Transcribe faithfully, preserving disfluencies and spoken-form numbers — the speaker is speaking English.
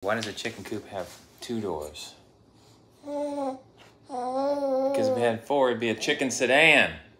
Why does a chicken coop have two doors? Because if it had four, it'd be a chicken sedan.